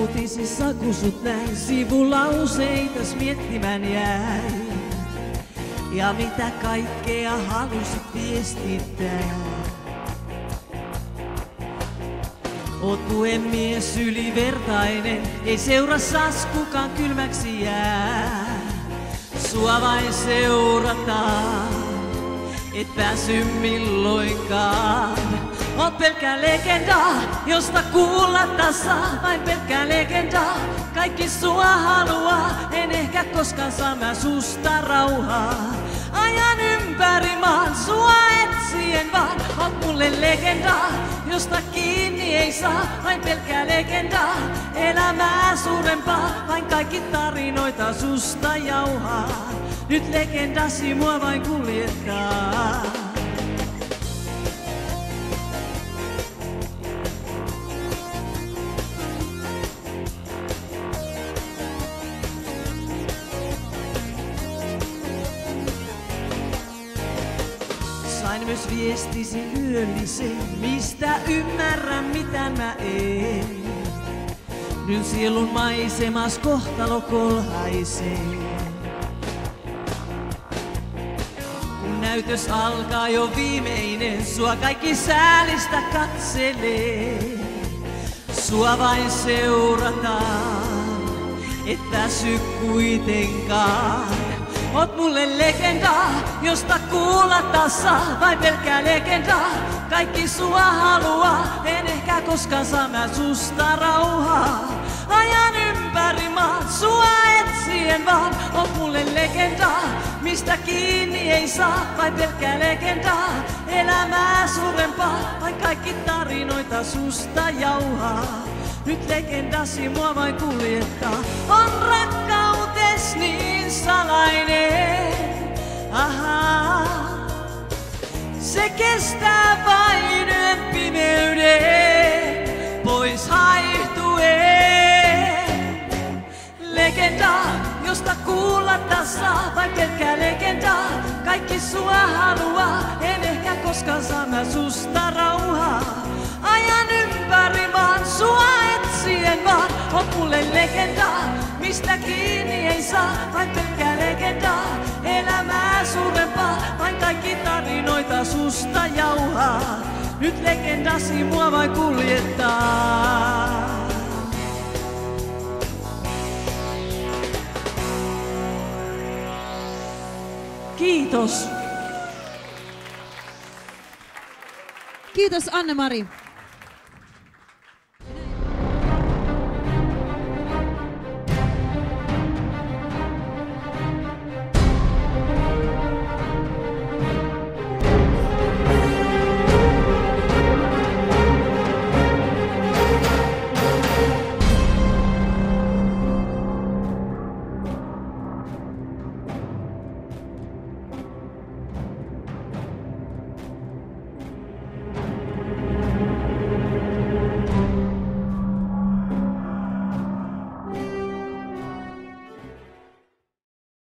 uutisissa kun sut näin, sivulauseitas miettimään jäi. Ja mitä kaikkea halusit viestittää? Oot puhemies ylivertainen, ei seurassas kukaan kylmäksi jää. Sua vain seurataan, et pääsy milloinkaan. Oot pelkkä legenda, josta kuulla tasa, vain pelkkä legenda. Kaikki sua haluaa, en ehkä koskaan saa mä susta rauhaa. Ajan ympäri maan, sua etsien vaan. Oot mulle legenda, josta kiinni ei saa, vain pelkkä legenda. Elämää suurempaa, vain kaikki tarinoita susta jauhaa. Nyt legendasi mua vain kuljettaa. Sain myös viestisi yöllisen, mistä ymmärrän mitä mä en. Nyt sielun maisemas kohtalo kolhaisee. Kun näytös alkaa jo viimeinen, sua kaikki säälistä katselee. Sua vain seurataan, et väsy kuitenkaan. Oot mulle legenda, josta kuulla tasa, vain pelkkä legenda. Kaikki sua haluaa, en ehkä koskaan saa mä susta rauhaa. Ajan ympäri maan, sua etsien vaan. Oot mulle legenda, mistä kiinni ei saa, vain pelkkä legenda. Elämää suurempaa, vain kaikki tarinoita susta jauhaa. Nyt legendasi mua vain kuljettaa, on rakkautes niin salainen. Ahaa, se kestää vain yön pimeyden, pois haihtuen. Legenda, josta kuulla tasa, vain pelkkä legenda. Kaikki sua haluaa, en ehkä koskaan saa mä susta rauhaa. Ajan ympäri maan, sua etsien vaan. Oot mulle legenda, mistä kiinni ei saa, vain pelkkä legenda. Elämää suurempaa, vain kaikki tarinoita susta jauhaa. Nyt legendasi mua vain kuljettaa. Kiitos. Kiitos Anne-Mari.